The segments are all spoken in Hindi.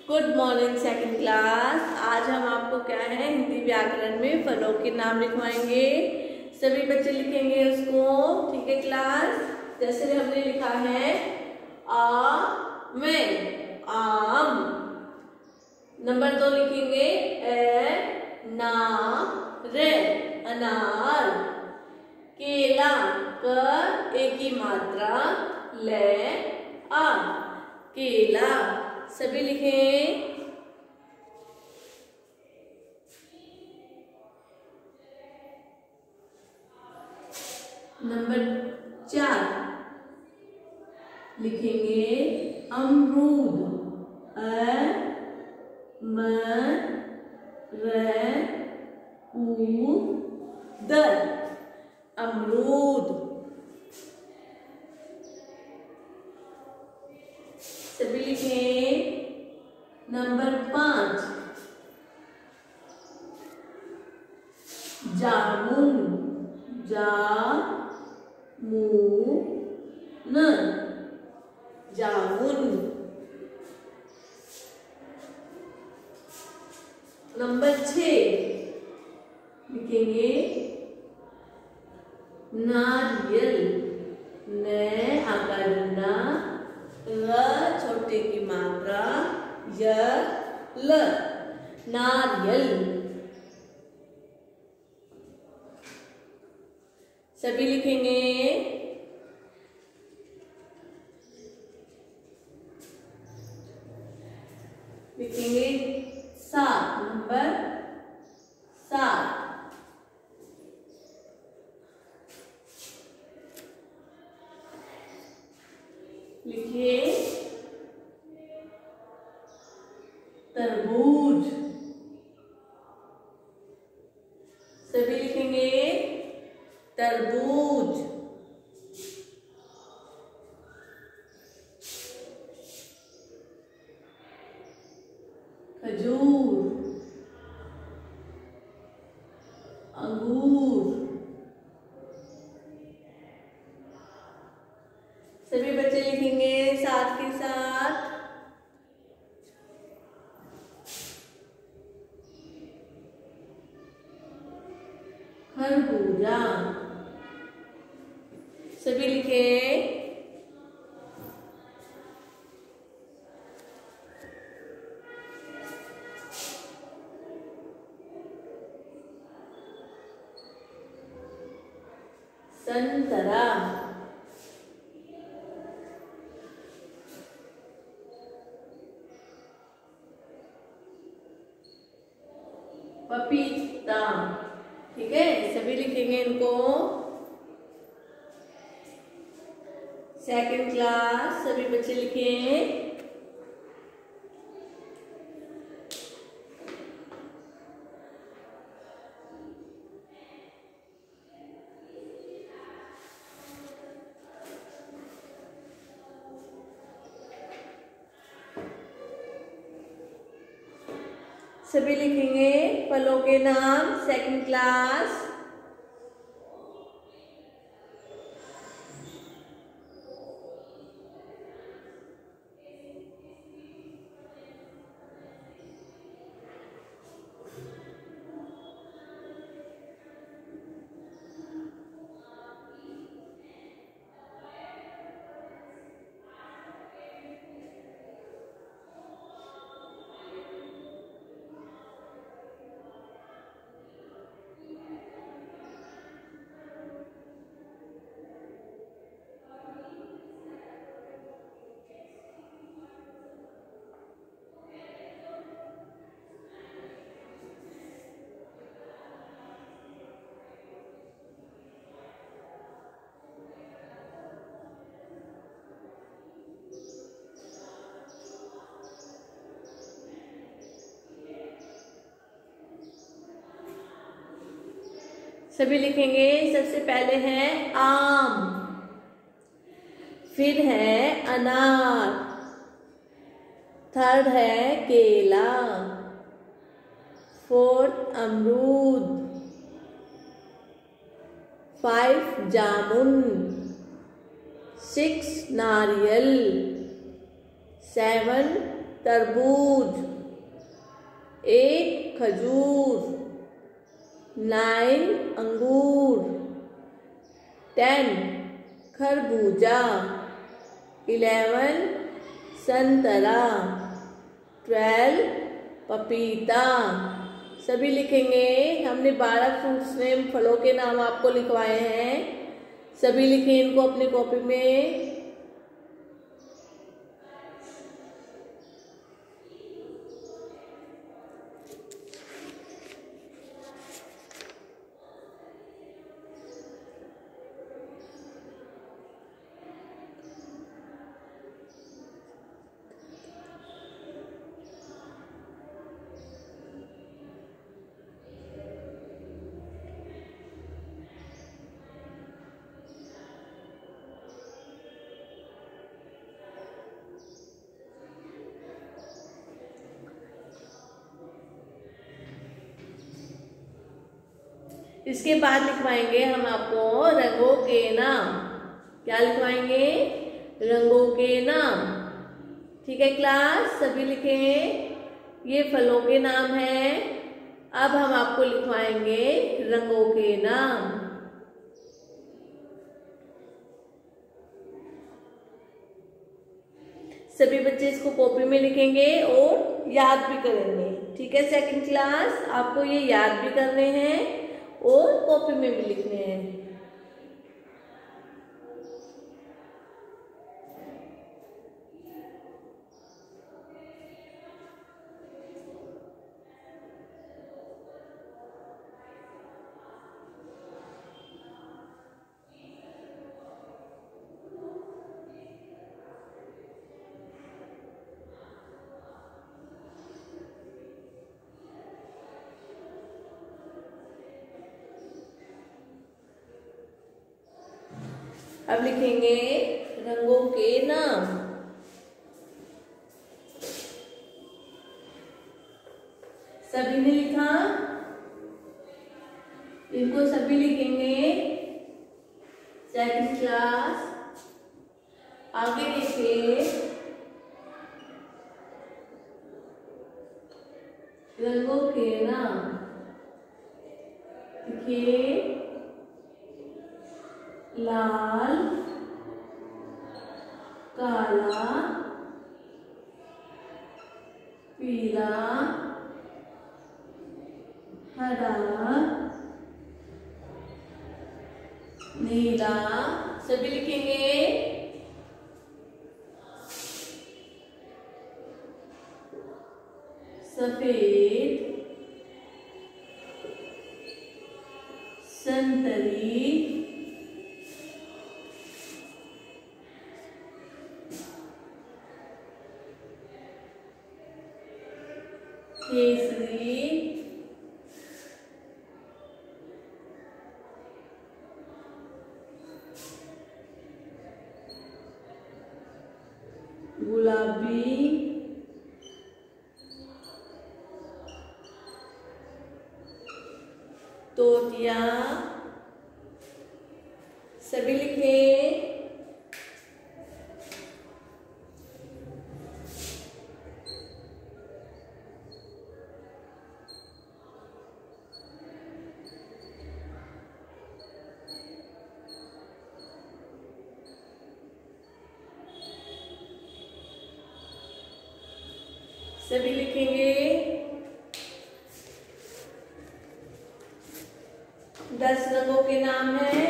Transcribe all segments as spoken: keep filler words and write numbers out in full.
Good morning second class. आज हम आपको क्या है हिंदी व्याकरण में फलों के नाम लिखवाएंगे। सभी बच्चे लिखेंगे उसको, ठीक है क्लास। जैसे हमने लिखा है आ में आम, नंबर दो लिखेंगे ए ना रे अनार, केला कर एक की मात्रा ले आ केला। सभी लिखें। नंबर चार लिखेंगे अमरूद, अ म र उ द अमरूद। सभी लिखें। नंबर पांच जामुन, जा मू न जामुन। नंबर छह लिखेंगे नारियल, न आकार डंडा, र छोटे की मात्रा, य ल नारियल। सभी लिखेंगे। लिखेंगे सात, नंबर सात लिखिए तरबूज। सभी लिखेंगे तरबूज। खजूर, अंगूर। सभी बच्चे लिखेंगे साथ के साथ खरबूजा। सभी लिखे। संतरा, पपीता। ठीक है, सभी लिखेंगे इनको। सेकंड क्लास सभी बच्चे लिखें। सभी लिखेंगे फलों के नाम। सेकंड क्लास सभी लिखेंगे। सबसे पहले है आम, फिर है अनार, थर्ड है केला, फोर्थ अमरूद, फाइव जामुन, सिक्स नारियल, सेवन तरबूज। एट खजूर। नाइन अंगूर। टेन खरबूजा। इलेवन संतरा। ट्वेल्व पपीता। सभी लिखेंगे। हमने बारह फ्रूट्स नेम फलों के नाम आपको लिखवाए हैं, सभी लिखें इनको अपनी कॉपी में। इसके बाद लिखवाएंगे हम आपको रंगों के नाम। क्या लिखवाएंगे? रंगों के नाम। ठीक है क्लास, सभी लिखें। ये फलों के नाम हैं। अब हम आपको लिखवाएंगे रंगों के नाम। सभी बच्चे इसको कॉपी में लिखेंगे और याद भी करेंगे। ठीक है सेकंड क्लास, आपको ये याद भी करने हैं और कॉपी में भी लिखने हैं। अब लिखेंगे रंगों के नाम। सभी ने लिखा? इनको सभी लिखेंगे। सेकंड क्लास, आगे लिखिए रंगों के नाम। लिखिए लाल, काला, पीला, हरा, नीला। सभी लिखेंगे। सफेद, संतरी, केसरी, गुलाबी, तोतिया। सभी लिखे। सभी लिखेंगे। दस रंगों के नाम हैं।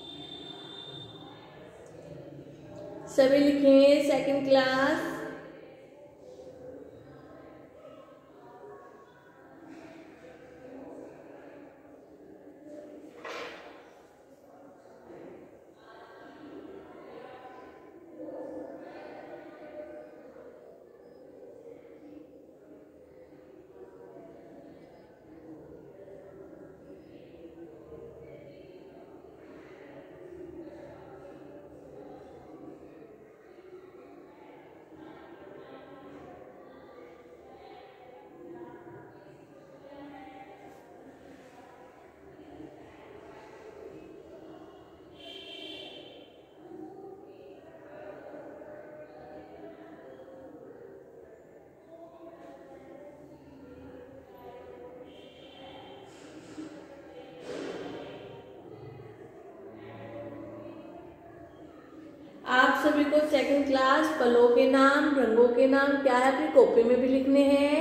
सभी लिखें सेकंड क्लास। आप सभी को सेकंड क्लास फलों के नाम, रंगों के नाम क्या है अपनी कॉपी में भी लिखने हैं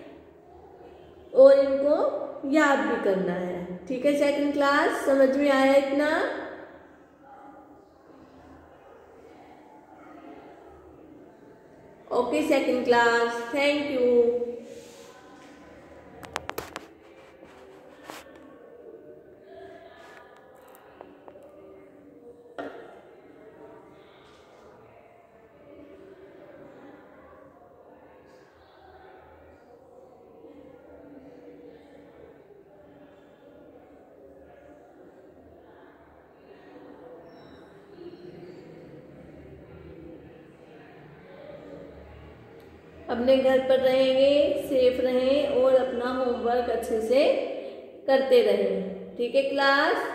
और इनको याद भी करना है। ठीक है सेकंड क्लास, समझ में आया इतना? Okay second class, thank you. अपने घर पर रहेंगे, सेफ रहें और अपना होमवर्क अच्छे से करते रहें। ठीक है क्लास?